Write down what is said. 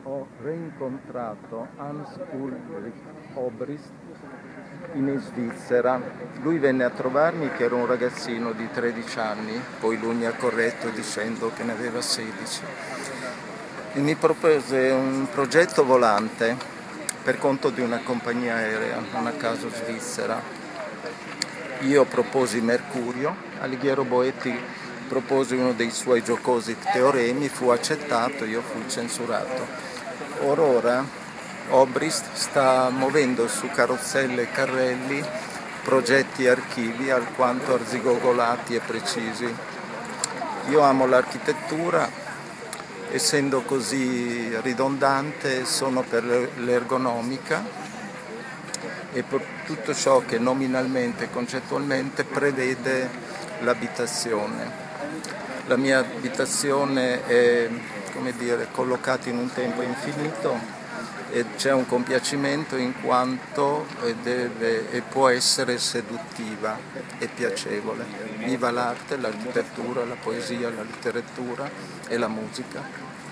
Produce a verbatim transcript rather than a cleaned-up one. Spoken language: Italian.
ho reincontrato Hans Ulrich Obrist in Svizzera. Lui venne a trovarmi che ero un ragazzino di tredici anni, poi lui mi ha corretto dicendo che ne aveva sedici, e mi propose un progetto volante per conto di una compagnia aerea, non a caso svizzera. Io proposi Mercurio, Alighiero Boetti propose uno dei suoi giocosi teoremi, fu accettato, io fui censurato. Or ora Obrist sta muovendo su carrozzelle e carrelli progetti e archivi alquanto arzigogolati e precisi. Io amo l'architettura, essendo così ridondante sono per l'ergonomica e per tutto ciò che nominalmente e concettualmente prevede l'abitazione. La mia abitazione è, come dire, collocata in un tempo infinito e c'è un compiacimento in quanto deve e può essere seduttiva e piacevole. Viva l'arte, l'architettura, la poesia, la letteratura e la musica.